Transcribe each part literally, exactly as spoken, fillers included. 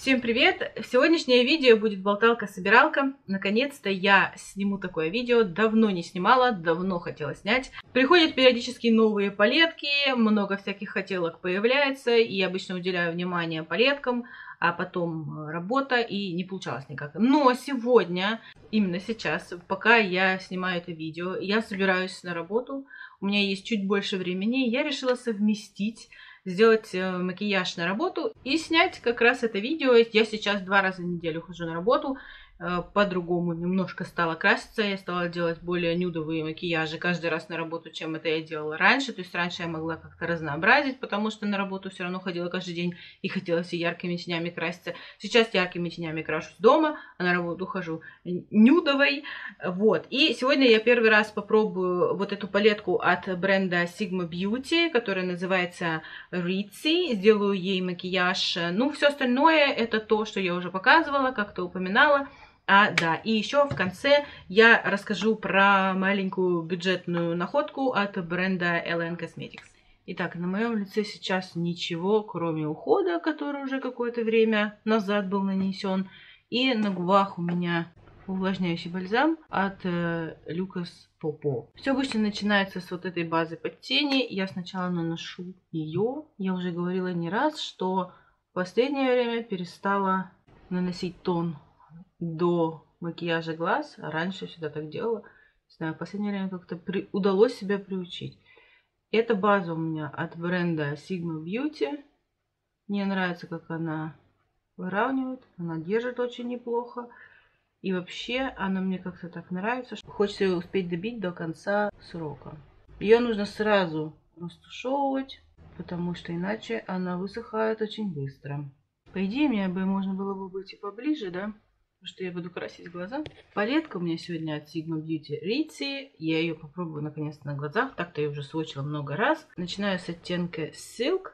Всем привет! Сегодняшнее видео будет болталка-собиралка. Наконец-то я сниму такое видео. Давно не снимала, давно хотела снять. Приходят периодически новые палетки, много всяких хотелок появляется, и я обычно уделяю внимание палеткам, а потом работа, и не получалось никак. Но сегодня, именно сейчас, пока я снимаю это видео, я собираюсь на работу, у меня есть чуть больше времени, и я решила совместить сделать макияж на работу и снять как раз это видео. Я сейчас два раза в неделю хожу на работу, по-другому немножко стала краситься, я стала делать более нюдовые макияжи каждый раз на работу, чем это я делала раньше. То есть раньше я могла как-то разнообразить, потому что на работу все равно ходила каждый день и хотела все яркими тенями краситься. Сейчас яркими тенями крашусь дома, а на работу хожу нюдовой. Вот. И сегодня я первый раз попробую вот эту палетку от бренда Sigma Beauty, которая называется Ritzy. Сделаю ей макияж. Ну, все остальное это то, что я уже показывала, как-то упоминала. А, да, и еще в конце я расскажу про маленькую бюджетную находку от бренда эл эн Cosmetics. Итак, на моем лице сейчас ничего, кроме ухода, который уже какое-то время назад был нанесен. И на губах у меня увлажняющий бальзам от э, Lucas Popo. Все обычно начинается с вот этой базы под тени. Я сначала наношу ее. Я уже говорила не раз, что в последнее время перестала наносить тон до макияжа глаз, а раньше всегда так делала. Не знаю, в последнее время как-то при... удалось себя приучить. Эта база у меня от бренда Sigma Beauty. Мне нравится, как она выравнивает, она держит очень неплохо. И вообще она мне как-то так нравится, что хочется ее успеть добить до конца срока. Ее нужно сразу растушевывать, потому что иначе она высыхает очень быстро. По идее, мне бы можно было бы быть и поближе, да? Потому что я буду красить глаза. Палетка у меня сегодня от Sigma Beauty Ritzy. Я ее попробую наконец-то на глазах. Так-то я уже сводчила много раз. Начинаю с оттенка Silk.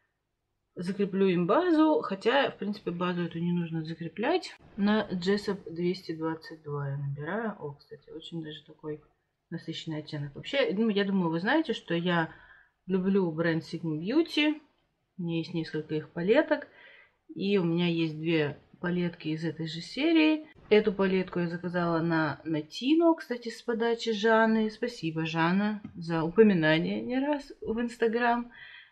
Закреплю им базу. Хотя, в принципе, базу эту не нужно закреплять. На Jessup двести двадцать два я набираю. О, кстати, очень даже такой насыщенный оттенок. Вообще, ну, я думаю, вы знаете, что я люблю бренд Sigma Beauty. У меня есть несколько их палеток. И у меня есть две палетки из этой же серии. Эту палетку я заказала на Натино, кстати, с подачи Жанны. Спасибо, Жанна, за упоминание не раз в Инстаграм.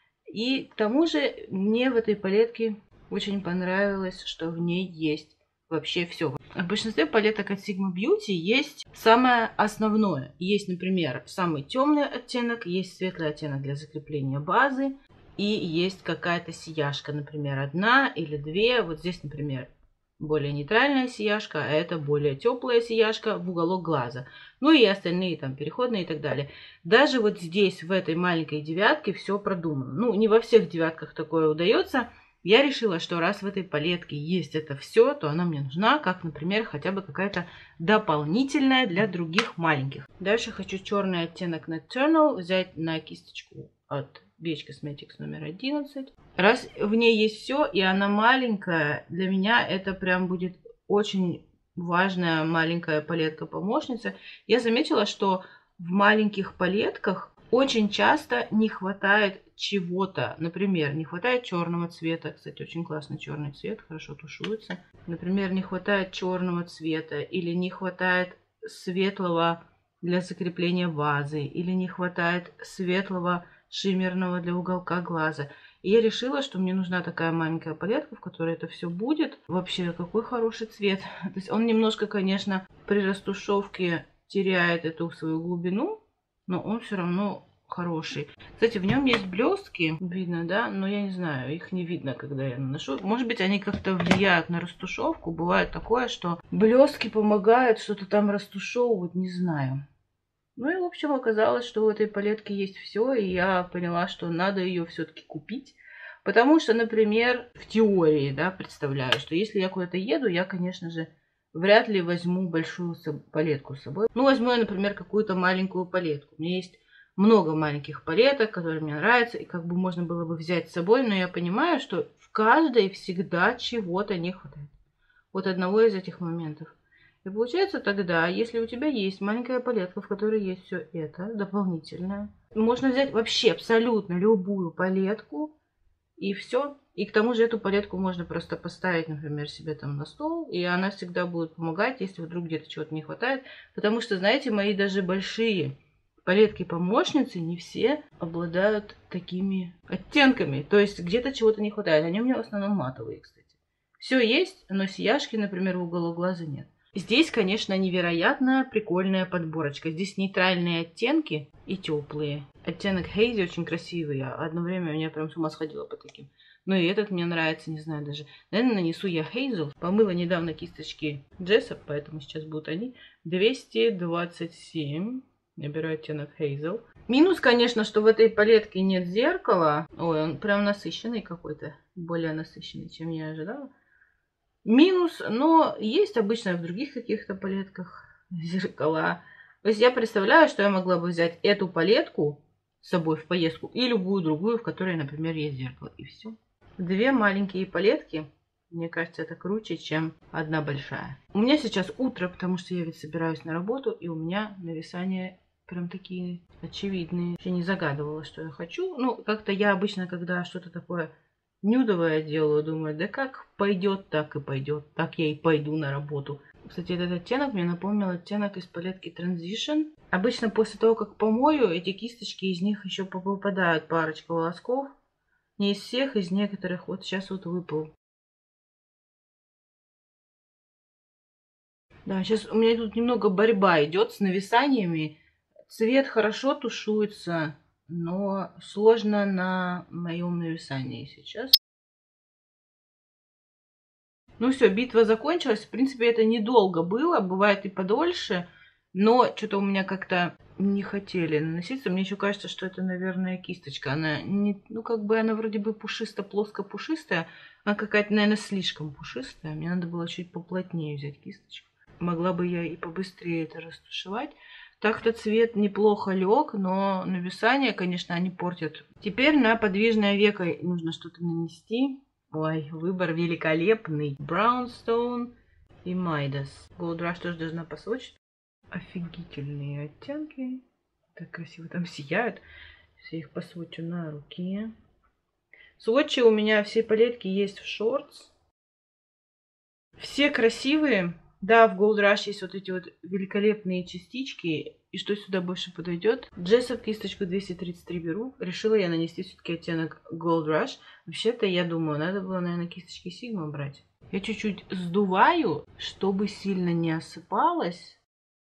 И к тому же мне в этой палетке очень понравилось, что в ней есть вообще все. В большинстве палеток от Sigma Beauty есть самое основное. Есть, например, самый темный оттенок, есть светлый оттенок для закрепления базы. И есть какая-то сияшка, например, одна или две. Вот здесь, например, более нейтральная сияшка, а это более теплая сияшка в уголок глаза. Ну и остальные там переходные и так далее. Даже вот здесь, в этой маленькой девятке, все продумано. Ну, не во всех девятках такое удается. Я решила, что раз в этой палетке есть это все, то она мне нужна, как, например, хотя бы какая-то дополнительная для других маленьких. Дальше хочу черный оттенок Nocturnal взять на кисточку от Beach Cosmetics номер одиннадцать. Раз в ней есть все, и она маленькая, для меня это прям будет очень важная маленькая палетка-помощница. Я заметила, что в маленьких палетках очень часто не хватает чего-то. Например, не хватает черного цвета. Кстати, очень классный черный цвет, хорошо тушуется. Например, не хватает черного цвета, или не хватает светлого для закрепления базы, или не хватает светлого шиммерного для уголка глаза. И я решила, что мне нужна такая маленькая палетка, в которой это все будет. Вообще, какой хороший цвет. То есть он немножко, конечно, при растушевке теряет эту свою глубину, но он все равно хороший. Кстати, в нем есть блестки, видно, да? Но я не знаю, их не видно, когда я наношу. Может быть, они как-то влияют на растушевку. Бывает такое, что блестки помогают что-то там растушевывать, не знаю. Ну и, в общем, оказалось, что в этой палетке есть все, и я поняла, что надо ее все-таки купить. Потому что, например, в теории, да, представляю, что если я куда-то еду, я, конечно же, вряд ли возьму большую палетку с собой. Ну, возьму я, например, какую-то маленькую палетку. У меня есть много маленьких палеток, которые мне нравятся, и как бы можно было бы взять с собой, но я понимаю, что в каждой всегда чего-то не хватает. Вот одного из этих моментов. И получается тогда, если у тебя есть маленькая палетка, в которой есть все это дополнительное, можно взять вообще абсолютно любую палетку И все. И к тому же эту палетку можно просто поставить, например, себе там на стол, и она всегда будет помогать, если вдруг где-то чего-то не хватает. Потому что, знаете, мои даже большие палетки-помощницы не все обладают такими оттенками. То есть где-то чего-то не хватает. Они у меня в основном матовые, кстати. Все есть, но сияшки, например, в уголок глаза нет. Здесь, конечно, невероятно прикольная подборочка. Здесь нейтральные оттенки и теплые. Оттенок Хейзи очень красивый. Я одно время меня прям с ума сходила по таким. Ну и этот мне нравится, не знаю даже. Наверное, нанесу я Хейзел. Помыла недавно кисточки Jessup, поэтому сейчас будут они. двести двадцать семь. Я беру оттенок Хейзел. Минус, конечно, что в этой палетке нет зеркала. Ой, он прям насыщенный какой-то. Более насыщенный, чем я ожидала. Минус, но есть обычно в других каких-то палетках зеркала. То есть я представляю, что я могла бы взять эту палетку с собой в поездку и любую другую, в которой, например, есть зеркало. И все. Две маленькие палетки, мне кажется, это круче, чем одна большая. У меня сейчас утро, потому что я ведь собираюсь на работу, и у меня нависания прям такие очевидные. Я не загадывала, что я хочу. Ну, как-то я обычно, когда что-то такое нюдовое делаю, думаю, да как пойдет, так и пойдет. Так я и пойду на работу. Кстати, этот оттенок мне напомнил оттенок из палетки Transition. Обычно после того, как помою, эти кисточки, из них еще попадают парочка волосков. Не из всех, из некоторых. Вот сейчас вот выпал. Да, сейчас у меня тут немного борьба идет с нависаниями. Цвет хорошо тушуется, но сложно на моем нависании сейчас. Ну все, битва закончилась. В принципе, это недолго было, бывает и подольше. Но что-то у меня как-то не хотели наноситься. Мне еще кажется, что это, наверное, кисточка. Она не, ну как бы она вроде бы пушистая, плоско-пушистая. Она какая-то, наверное, слишком пушистая. Мне надо было чуть поплотнее взять кисточку. Могла бы я и побыстрее это растушевать. Так-то цвет неплохо лег, но нависания, конечно, они портят. Теперь на подвижное веко нужно что-то нанести. Ой, выбор великолепный. Brownstone и Midas. Gold Rush тоже должна посочить. Офигительные оттенки. Так красиво там сияют. Все их посвочу на руке. Сводчи у меня все палетки есть в шортс. Все красивые. Да, в Gold Rush есть вот эти вот великолепные частички. И что сюда больше подойдет? Jessup кисточку двести тридцать три беру. Решила я нанести все-таки оттенок Gold Rush. Вообще-то, я думаю, надо было, наверное, кисточки Sigma брать. Я чуть-чуть сдуваю, чтобы сильно не осыпалось.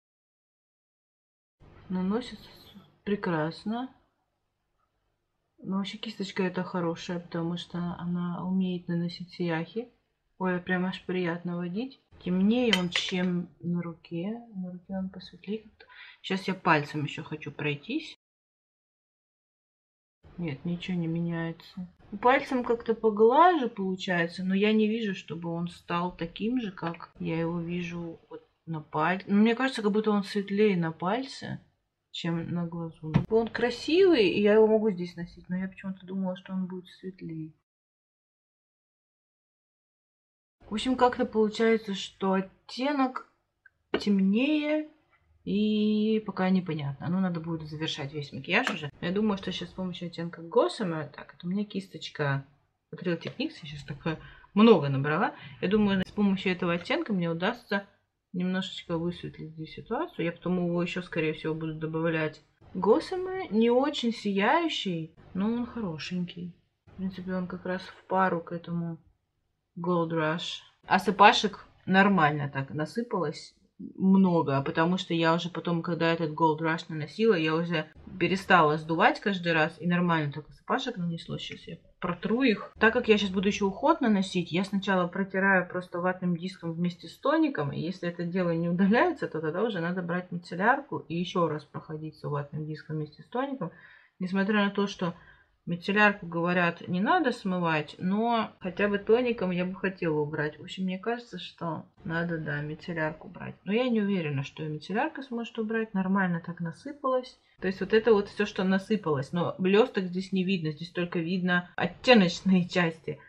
Наносится прекрасно. Но вообще кисточка эта хорошая, потому что она умеет наносить сияхи. Ой, прям аж приятно водить. Темнее он, чем на руке. На руке он посветлее как-то. Сейчас я пальцем еще хочу пройтись. Нет, ничего не меняется. Пальцем как-то поглаже получается, но я не вижу, чтобы он стал таким же, как я его вижу вот на пальце. Но мне кажется, как будто он светлее на пальце, чем на глазу. Он красивый, и я его могу здесь носить, но я почему-то думала, что он будет светлее. В общем, как-то получается, что оттенок темнее, и пока непонятно. Ну, надо будет завершать весь макияж уже. Я думаю, что сейчас с помощью оттенка Gossamer, так, это у меня кисточка от Real Techniques, я сейчас такое много набрала. Я думаю, с помощью этого оттенка мне удастся немножечко высветлить здесь ситуацию. Я потом его еще, скорее всего, буду добавлять. Gossamer не очень сияющий, но он хорошенький. В принципе, он как раз в пару к этому Gold Rush. Осыпашек нормально так насыпалось много, потому что я уже потом, когда этот Gold Rush наносила, я уже перестала сдувать каждый раз, и нормально так осыпашек нанесло. Сейчас я протру их. Так как я сейчас буду еще уход наносить, я сначала протираю просто ватным диском вместе с тоником, и если это дело не удаляется, то тогда уже надо брать мицеллярку и еще раз проходиться ватным диском вместе с тоником. Несмотря на то, что мицеллярку, говорят, не надо смывать, но хотя бы тоником я бы хотела убрать. В общем, мне кажется, что надо, да, мицеллярку брать. Но я не уверена, что и мицеллярка сможет убрать. Нормально так насыпалось. То есть вот это вот все, что насыпалось. Но блесток здесь не видно. Здесь только видно оттеночные части.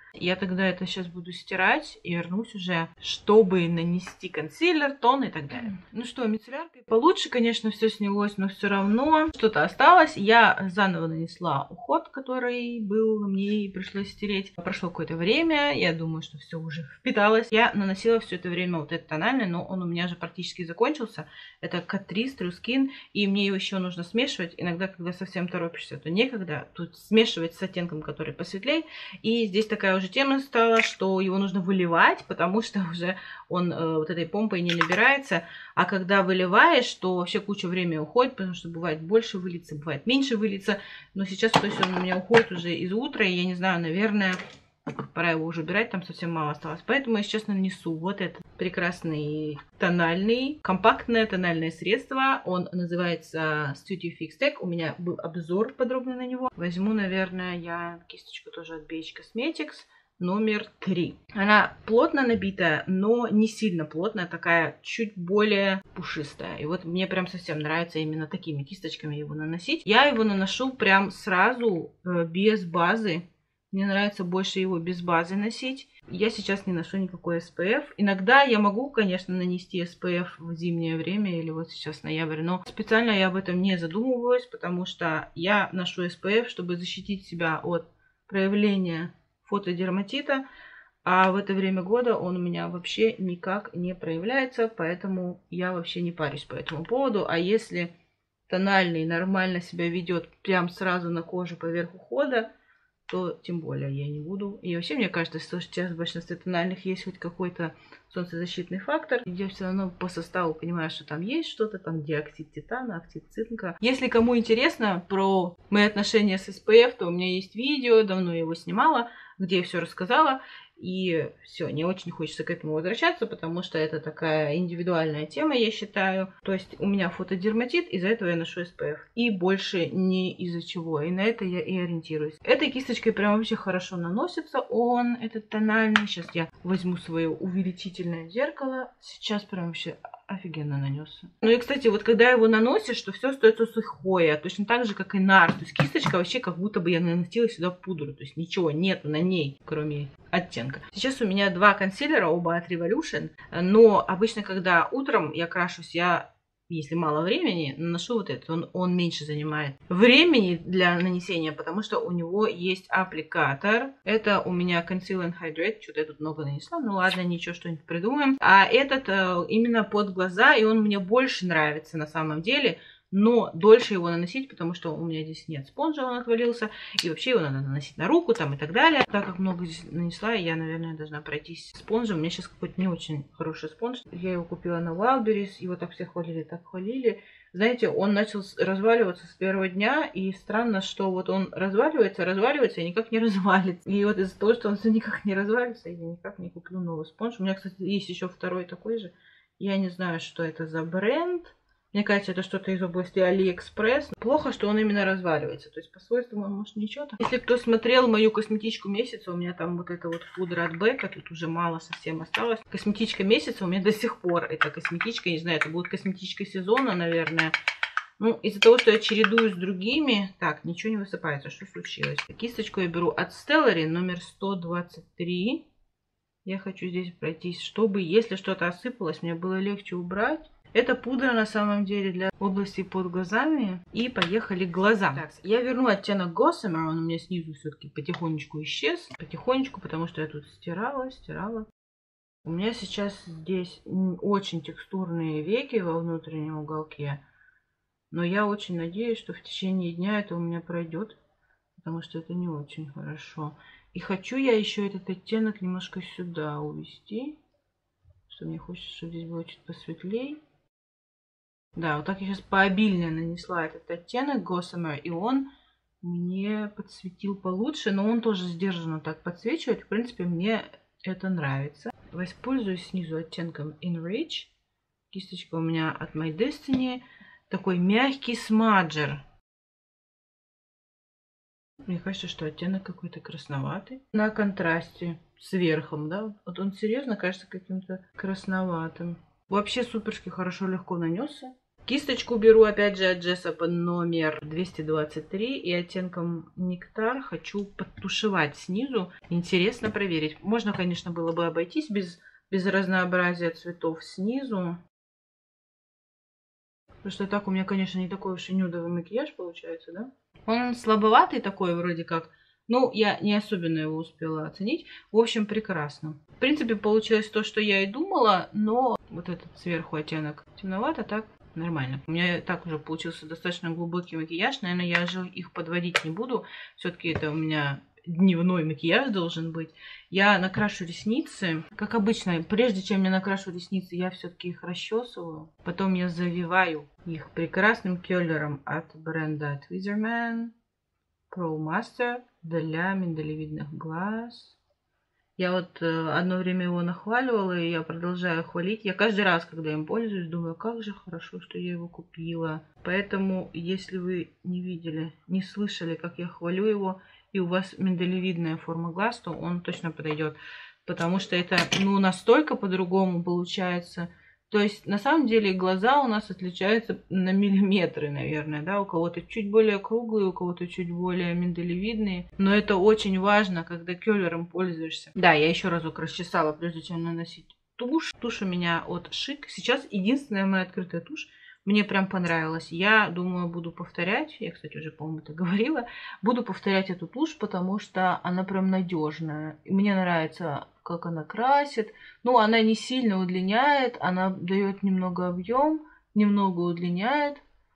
Я тогда это сейчас буду стирать и вернусь уже, чтобы нанести консилер, тон и так далее. Ну что, мицелляркой получше, конечно, все снялось, но все равно что-то осталось. Я заново нанесла уход, который был мне и пришлось стереть. Прошло какое-то время, я думаю, что все уже впиталось. Я наносила все это время вот этот тональный, но он у меня же практически закончился. Это Catrice True Skin, и мне его еще нужно смешивать. Иногда, когда совсем торопишься, то некогда. Тут смешивать с оттенком, который посветлее. И здесь такая уже тема стала, что его нужно выливать, потому что уже он э, вот этой помпой не набирается. А когда выливаешь, то вообще куча времени уходит, потому что бывает больше вылиться, бывает меньше вылиться. Но сейчас, то есть он у меня уходит уже из утра, и я не знаю, наверное, пора его уже убирать, там совсем мало осталось. Поэтому я сейчас нанесу вот этот прекрасный тональный, компактное тональное средство. Он называется Studio Fix Tech. У меня был обзор подробный на него. Возьму, наверное, я кисточку тоже от би эйч Cosmetics. Номер три. Она плотно набитая, но не сильно плотная, такая чуть более пушистая. И вот мне прям совсем нравится именно такими кисточками его наносить. Я его наношу прям сразу э, без базы. Мне нравится больше его без базы носить. Я сейчас не ношу никакой эс пи эф. Иногда я могу, конечно, нанести эс пи эф в зимнее время или вот сейчас ноябрь, но специально я об этом не задумываюсь, потому что я ношу эс пи эф, чтобы защитить себя от проявления фотодерматита, а в это время года он у меня вообще никак не проявляется, поэтому я вообще не парюсь по этому поводу. А если тональный нормально себя ведет прям сразу на коже поверх ухода, то тем более я не буду. И вообще, мне кажется, что сейчас в большинстве тональных есть хоть какой-то солнцезащитный фактор. Я все равно по составу понимаю, что там есть что-то, там диоксид титана, оксид цинка. Если кому интересно про мои отношения с эс пи эф, то у меня есть видео, давно я его снимала, где я все рассказала. И все, не очень хочется к этому возвращаться, потому что это такая индивидуальная тема, я считаю. То есть у меня фотодерматит, из-за этого я ношу эс пи эф. И больше не из-за чего. И на это я и ориентируюсь. Этой кисточкой прям вообще хорошо наносится он, этот тональный. Сейчас я возьму свое увеличительное зеркало. Сейчас прям вообще офигенно нанесся. Ну и, кстати, вот когда его наносишь, то все остается сухое. Точно так же, как и нар. То есть кисточка вообще как будто бы я наносила сюда пудру. То есть ничего нету на ней, кроме оттенка. Сейчас у меня два консилера, оба от Revolution. Но обычно, когда утром я крашусь, я, если мало времени, наношу вот этот. Он, он меньше занимает времени для нанесения, потому что у него есть аппликатор. Это у меня Conceal and Hydrate. Что-то я тут много нанесла. Ну ладно, ничего, что-нибудь придумаем. А этот э, именно под глаза, и он мне больше нравится на самом деле. Но дольше его наносить, потому что у меня здесь нет спонжа, он отвалился. И вообще его надо наносить на руку там и так далее. Так как много здесь нанесла, я, наверное, должна пройтись спонжем. У меня сейчас какой-то не очень хороший спонж. Я его купила на Wildberries. Его так все хвалили, так хвалили. Знаете, он начал разваливаться с первого дня. И странно, что вот он разваливается, разваливается и никак не развалится. И вот из-за того, что он все никак не развалится, я никак не куплю новый спонж. У меня, кстати, есть еще второй такой же. Я не знаю, что это за бренд. Мне кажется, это что-то из области AliExpress. Плохо, что он именно разваливается. То есть по свойствам он, может, ничего так. Если кто смотрел мою косметичку месяца, у меня там вот эта вот пудра от Becca, тут уже мало совсем осталось. Косметичка месяца у меня до сих пор. Это косметичка, не знаю, это будет косметичка сезона, наверное. Ну, из-за того, что я чередую с другими... Так, ничего не высыпается. Что случилось? Кисточку я беру от Stellary, номер сто двадцать три. Я хочу здесь пройтись, чтобы, если что-то осыпалось, мне было легче убрать. Это пудра на самом деле для области под глазами. И поехали к глазам. Так, я верну оттенок Gossamer. Он у меня снизу все-таки потихонечку исчез. Потихонечку, потому что я тут стирала, стирала. У меня сейчас здесь очень текстурные веки во внутреннем уголке. Но я очень надеюсь, что в течение дня это у меня пройдет. Потому что это не очень хорошо. И хочу я еще этот оттенок немножко сюда увести. Что мне хочется, чтобы здесь было чуть посветлее. Да, вот так я сейчас пообильнее нанесла этот оттенок Gossamer, и он мне подсветил получше, но он тоже сдержанно так подсвечивает. В принципе, мне это нравится. Воспользуюсь снизу оттенком Enrich. Кисточка у меня от My Destiny. Такой мягкий смаджер. Мне кажется, что оттенок какой-то красноватый. На контрасте с верхом, да? Вот он серьезно кажется каким-то красноватым. Вообще суперски хорошо, легко нанесся. Кисточку беру опять же от Jessup номер двести двадцать три и оттенком Нектар хочу подтушевать снизу. Интересно проверить. Можно, конечно, было бы обойтись без, без разнообразия цветов снизу. Потому что так у меня, конечно, не такой уж и нюдовый макияж получается, да? Он слабоватый такой вроде как. Ну, я не особенно его успела оценить. В общем, прекрасно. В принципе, получилось то, что я и думала, но вот этот сверху оттенок темновато, так нормально. У меня так уже получился достаточно глубокий макияж. Наверное, я же их подводить не буду. Все-таки это у меня дневной макияж должен быть. Я накрашу ресницы. Как обычно, прежде чем я накрашу ресницы, я все-таки их расчесываю. Потом я завиваю их прекрасным кёлером от бренда Tweezerman Pro Master для миндалевидных глаз. Я вот э, одно время его нахваливала, и я продолжаю хвалить. Я каждый раз, когда им пользуюсь, думаю, как же хорошо, что я его купила. Поэтому, если вы не видели, не слышали, как я хвалю его, и у вас миндалевидная форма глаз, то он точно подойдет. Потому что это, ну, настолько по-другому получается. То есть, на самом деле, глаза у нас отличаются на миллиметры, наверное, да, у кого-то чуть более круглые, у кого-то чуть более миндалевидные, но это очень важно, когда кёлером пользуешься. Да, я еще разок расчесала, прежде чем наносить тушь. Тушь у меня от Шик. Сейчас единственная моя открытая тушь. Мне прям понравилось. Я думаю, буду повторять. Я, кстати, уже, по-моему, это говорила. Буду повторять эту тушь, потому что она прям надежная. Мне нравится, как она красит. Ну, она не сильно удлиняет. Она дает немного объем, немного удлиняет.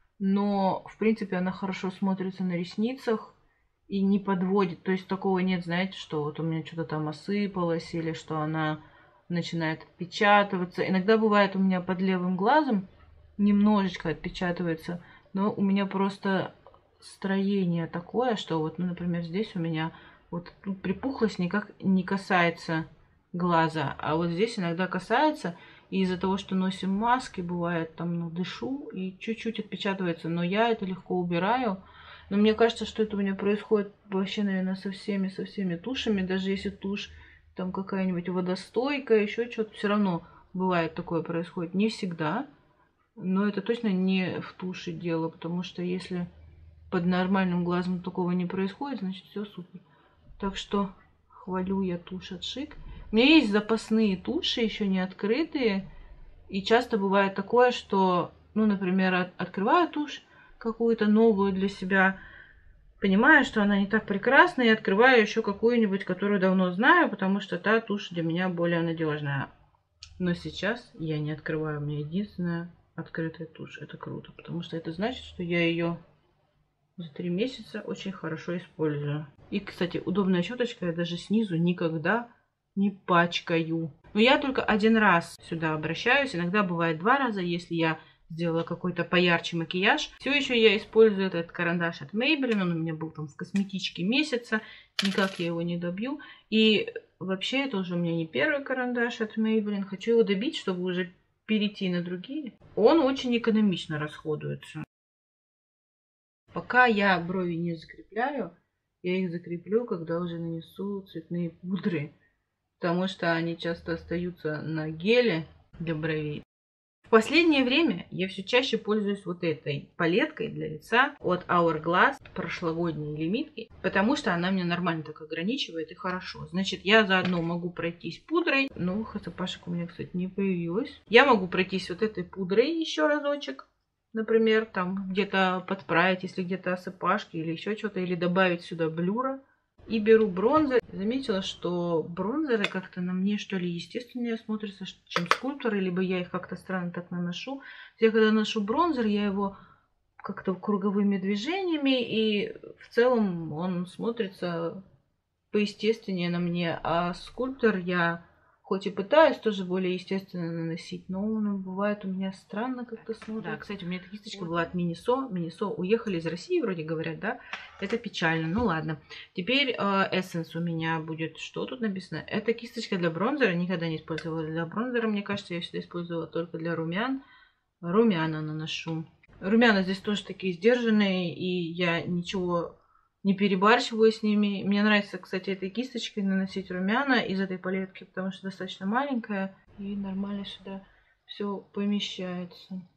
Но, в принципе, она хорошо смотрится на ресницах и не подводит. То есть такого нет, знаете, что вот у меня что-то там осыпалось или что она начинает отпечатываться. Иногда бывает у меня под левым глазом немножечко отпечатывается, но у меня просто строение такое, что вот, ну, например, здесь у меня вот тут припухлость никак не касается глаза, а вот здесь иногда касается, и из-за того, что носим маски, бывает там, ну, дышу и чуть-чуть отпечатывается, но я это легко убираю. Но мне кажется, что это у меня происходит вообще, наверное, со всеми, со всеми тушами, даже если тушь там какая-нибудь водостойкая, еще что-то, все равно бывает такое происходит, не всегда. Но это точно не в туши дело, потому что если под нормальным глазом такого не происходит, значит все супер. Так что хвалю я тушь от Шик. У меня есть запасные туши, еще не открытые. И часто бывает такое, что, ну, например, от, открываю тушь какую-то новую для себя, понимаю, что она не так прекрасна, и открываю еще какую-нибудь, которую давно знаю, потому что та тушь для меня более надежная. Но сейчас я не открываю, у меня единственная открытая тушь. Это круто, потому что это значит, что я ее за три месяца очень хорошо использую. И, кстати, удобная щеточка, я даже снизу никогда не пачкаю. Но я только один раз сюда обращаюсь, иногда бывает два раза, если я сделала какой-то поярче макияж. Все еще я использую этот карандаш от Maybelline, он у меня был там в косметичке месяца, никак я его не добью. И вообще это уже у меня не первый карандаш от Maybelline, хочу его добить, чтобы уже перейти на другие. Он очень экономично расходуется. Пока я брови не закрепляю, я их закреплю, когда уже нанесу цветные пудры, потому что они часто остаются на геле для бровей. В последнее время я все чаще пользуюсь вот этой палеткой для лица от Hourglass, прошлогодней лимитки, потому что она меня нормально так ограничивает и хорошо. Значит, я заодно могу пройтись пудрой. Ну, хацапашек у меня, кстати, не появилось. Я могу пройтись вот этой пудрой еще разочек. Например, там где-то подправить, если где-то осыпашки или еще что-то, или добавить сюда блюра. И беру бронзер. Заметила, что бронзеры как-то на мне, что ли, естественнее смотрятся, чем скульпторы, либо я их как-то странно так наношу. Я когда ношу бронзер, я его как-то круговыми движениями, и в целом он смотрится поестественнее на мне. А скульптор я хоть и пытаюсь тоже более естественно наносить, но он бывает у меня странно как-то смотрится. Да, кстати, у меня эта кисточка была от Минисо. Минисо уехали из России, вроде говорят, да? Это печально. Ну ладно. Теперь э, Essence у меня будет. Что тут написано? Это кисточка для бронзера. Никогда не использовала для бронзера. Мне кажется, я всегда использовала только для румян. Румяна наношу. Румяна здесь тоже такие сдержанные, и я ничего не перебарщиваю с ними. Мне нравится, кстати, этой кисточкой наносить румяна из этой палетки, потому что достаточно маленькая и нормально сюда все помещается.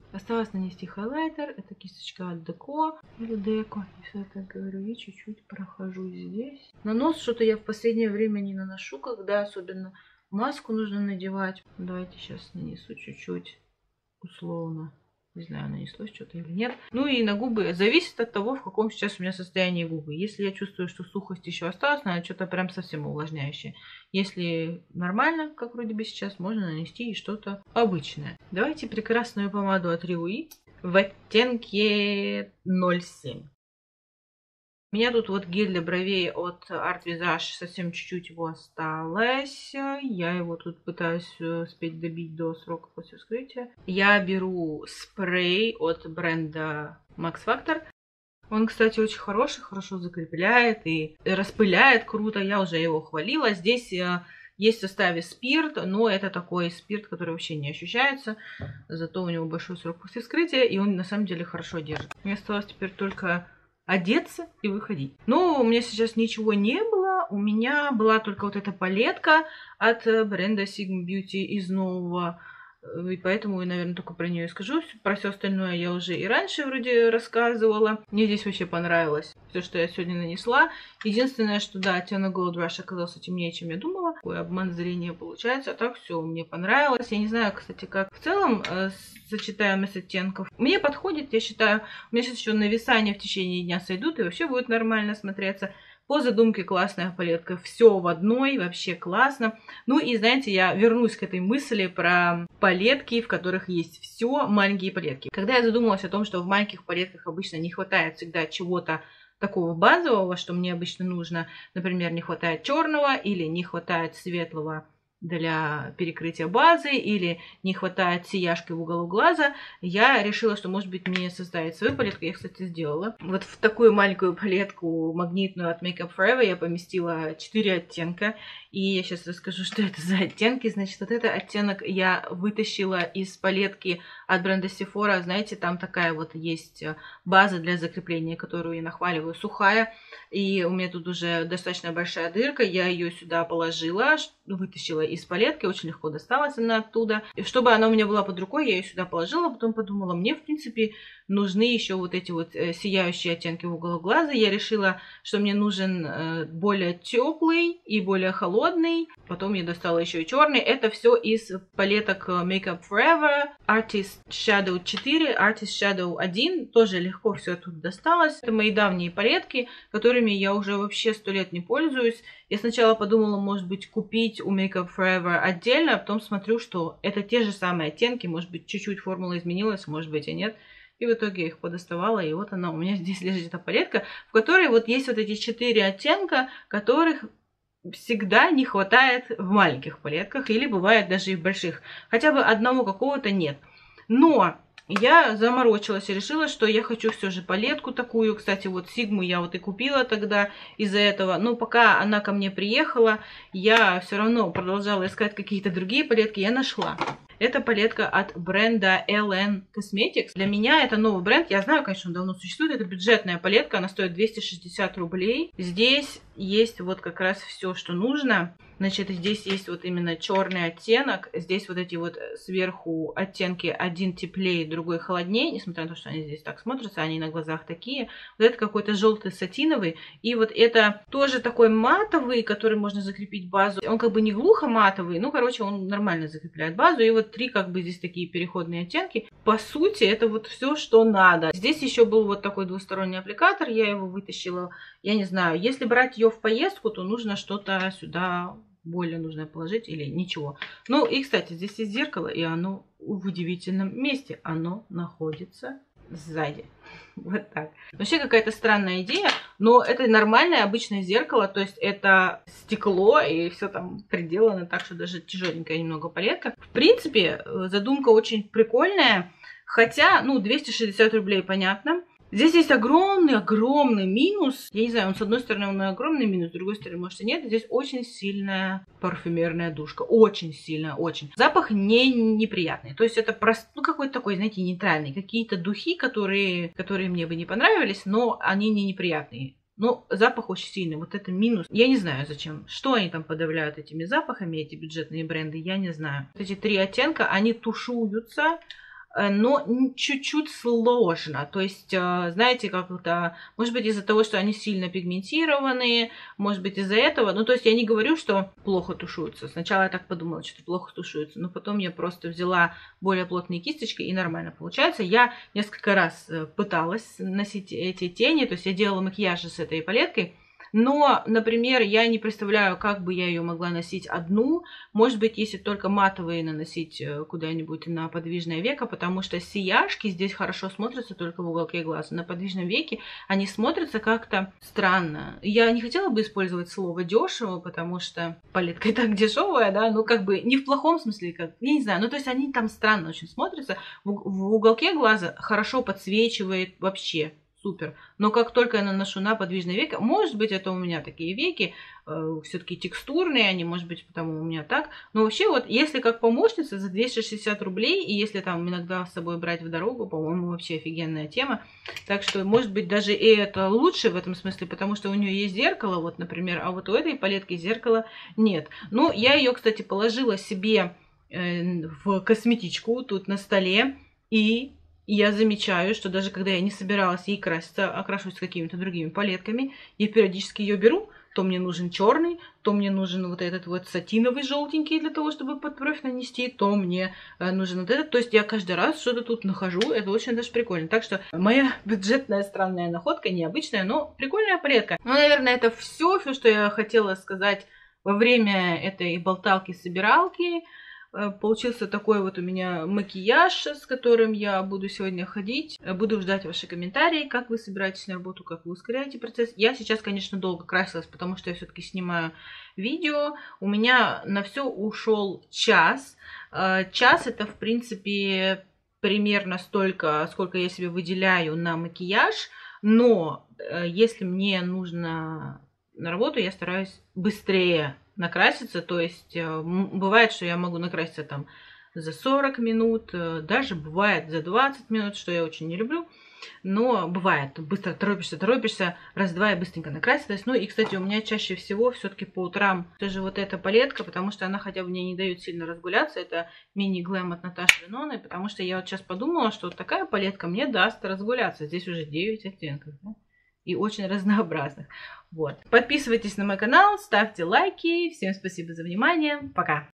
Осталось нанести хайлайтер. Это кисточка от Деко. Или Деко. Если я так говорю. И чуть-чуть прохожу здесь. На нос что-то я в последнее время не наношу, когда особенно маску нужно надевать. Давайте сейчас нанесу чуть-чуть условно. Не знаю, нанеслось что-то или нет. Ну и на губы зависит от того, в каком сейчас у меня состоянии губы. Если я чувствую, что сухость еще осталась, надо что-то прям совсем увлажняющее. Если нормально, как вроде бы сейчас, можно нанести и что-то обычное. Давайте прекрасную помаду от Риуи в оттенке ноль семь. У меня тут вот гель для бровей от Art Visage, совсем чуть-чуть его осталось. Я его тут пытаюсь успеть добить до срока после вскрытия. Я беру спрей от бренда Max Factor. Он, кстати, очень хороший, хорошо закрепляет и распыляет круто. Я уже его хвалила. Здесь есть в составе спирт, но это такой спирт, который вообще не ощущается. Зато у него большой срок после вскрытия, и он на самом деле хорошо держит. Мне осталось теперь только одеться и выходить. Но у меня сейчас ничего не было. У меня была только вот эта палетка от бренда Sigma Beauty из нового. И поэтому я, наверное, только про нее и скажу. Про все остальное я уже и раньше вроде рассказывала. Мне здесь вообще понравилось все, что я сегодня нанесла. Единственное, что да, оттенок Gold Rush оказался темнее, чем я думала. Такой обман зрения получается. А так все мне понравилось. Я не знаю, кстати, как в целом э, сочетаемость оттенков. Мне подходит, я считаю. У меня сейчас еще нависания в течение дня сойдут и вообще будет нормально смотреться. По задумке классная палетка, все в одной, вообще классно. Ну и знаете, я вернусь к этой мысли про палетки, в которых есть все, маленькие палетки. Когда я задумалась о том, что в маленьких палетках обычно не хватает всегда чего-то такого базового, что мне обычно нужно, например, не хватает черного или не хватает светлого для перекрытия базы, или не хватает сияшки в уголок глаза, я решила, что, может быть, мне составить свою палетку. Я, кстати, сделала. Вот в такую маленькую палетку магнитную от Make Up For Ever я поместила четыре оттенка. И я сейчас расскажу, что это за оттенки. Значит, вот этот оттенок я вытащила из палетки от бренда Sephora. Знаете, там такая вот есть база для закрепления, которую я нахваливаю, сухая. И у меня тут уже достаточно большая дырка. Я ее сюда положила, вытащила из палетки. Очень легко досталась она оттуда. И чтобы она у меня была под рукой, я ее сюда положила. Потом подумала, мне, в принципе, нужны еще вот эти вот сияющие оттенки в уголок глаза. Я решила, что мне нужен более теплый и более холодный. Потом я достала еще и черный. Это все из палеток Make Up For Ever. Artist Shadow четыре, Artist Shadow один. Тоже легко все тут досталось. Это мои давние палетки, которыми я уже вообще сто лет не пользуюсь. Я сначала подумала, может быть, купить у Make Up For Ever отдельно. А потом смотрю, что это те же самые оттенки. Может быть, чуть-чуть формула изменилась, может быть, и нет. И в итоге я их подоставала, и вот она у меня здесь лежит, эта палетка, в которой вот есть вот эти четыре оттенка, которых всегда не хватает в маленьких палетках, или бывает даже и в больших. Хотя бы одного какого-то нет. Но я заморочилась и решила, что я хочу все же палетку такую. Кстати, вот Сигму я вот и купила тогда из-за этого. Но пока она ко мне приехала, я все равно продолжала искать какие-то другие палетки. Я нашла. Это палетка от бренда эл эн Cosmetics. Для меня это новый бренд. Я знаю, конечно, он давно существует. Это бюджетная палетка. Она стоит двести шестьдесят рублей. Здесь есть вот как раз все, что нужно. Значит, здесь есть вот именно черный оттенок. Здесь вот эти вот сверху оттенки. Один теплее, другой холоднее. Несмотря на то, что они здесь так смотрятся, они на глазах такие. Вот это какой-то желтый сатиновый. И вот это тоже такой матовый, который можно закрепить базу. Он как бы не глухо матовый. Ну, короче, он нормально закрепляет базу. И вот три как бы здесь такие переходные оттенки. По сути, это вот все, что надо. Здесь еще был вот такой двусторонний аппликатор. Я его вытащила. Я не знаю, если брать ее в поездку, то нужно что-то сюда более нужно положить или ничего. Ну и, кстати, здесь есть зеркало, и оно в удивительном месте. Оно находится сзади. Вот так. Вообще какая-то странная идея, но это нормальное обычное зеркало, то есть это стекло и все там приделано так, что даже тяжеленькая немного палетка. В принципе, задумка очень прикольная, хотя, ну, двести шестьдесят рублей, понятно. Здесь есть огромный-огромный минус. Я не знаю, он с одной стороны он огромный минус, с другой стороны, может, и нет. Здесь очень сильная парфюмерная душка. Очень сильная, очень. Запах не неприятный. То есть это просто, ну, какой-то такой, знаете, нейтральный. Какие-то духи, которые, которые мне бы не понравились, но они не неприятные. Но запах очень сильный. Вот это минус. Я не знаю, зачем. Что они там подавляют этими запахами, эти бюджетные бренды, я не знаю. Вот эти три оттенка, они тушуются. но чуть-чуть сложно. То есть, знаете, как это, может быть, из-за того, что они сильно пигментированные, может быть, из-за этого. Ну, то есть, я не говорю, что плохо тушуются. Сначала я так подумала, что плохо тушуются, но потом я просто взяла более плотные кисточки, и нормально получается. Я несколько раз пыталась носить эти тени, то есть, я делала макияж с этой палеткой. Но, например, я не представляю, как бы я ее могла носить одну. Может быть, если только матовые наносить куда-нибудь на подвижное веко, потому что сияшки здесь хорошо смотрятся только в уголке глаза. На подвижном веке они смотрятся как-то странно. Я не хотела бы использовать слово дешево, потому что палетка и так дешевая, да, ну как бы не в плохом смысле, как, я не знаю, ну то есть они там странно очень смотрятся. В, в уголке глаза хорошо подсвечивает вообще. Супер. Но как только я наношу на подвижное веко, может быть, это у меня такие веки, э, все-таки текстурные, они, может быть, потому у меня так. Но вообще, вот, если как помощница за двести шестьдесят рублей, и если там иногда с собой брать в дорогу, по-моему, вообще офигенная тема. Так что, может быть, даже и это лучше в этом смысле, потому что у нее есть зеркало, вот, например, а вот у этой палетки зеркала нет. Ну, я ее, кстати, положила себе э, в косметичку тут на столе, и... И я замечаю, что даже когда я не собиралась ей краситься, окрашивать какими-то другими палетками, я периодически ее беру, то мне нужен черный, то мне нужен вот этот вот сатиновый желтенький для того, чтобы под бровь нанести, то мне нужен вот этот. То есть я каждый раз что-то тут нахожу, это очень даже прикольно. Так что моя бюджетная странная находка, необычная, но прикольная палетка. Ну, наверное, это все, все, что я хотела сказать во время этой болталки-собиралки. Получился такой вот у меня макияж, с которым я буду сегодня ходить. Буду ждать ваши комментарии, как вы собираетесь на работу, как вы ускоряете процесс. Я сейчас, конечно, долго красилась, потому что я все-таки снимаю видео. У меня на все ушел час. Час это, в принципе, примерно столько, сколько я себе выделяю на макияж. Но если мне нужно на работу, я стараюсь быстрее накраситься, то есть бывает, что я могу накраситься там за сорок минут, даже бывает за двадцать минут, что я очень не люблю, но бывает, быстро торопишься, торопишься, раз-два и быстренько накрасилась. Ну и, кстати, у меня чаще всего все-таки по утрам тоже вот эта палетка, потому что она хотя бы мне не дает сильно разгуляться, это мини-глэм от Наташи Веноны, потому что я вот сейчас подумала, что вот такая палетка мне даст разгуляться, здесь уже девять оттенков, да? И очень разнообразных. Вот. Подписывайтесь на мой канал, ставьте лайки. Всем спасибо за внимание. Пока!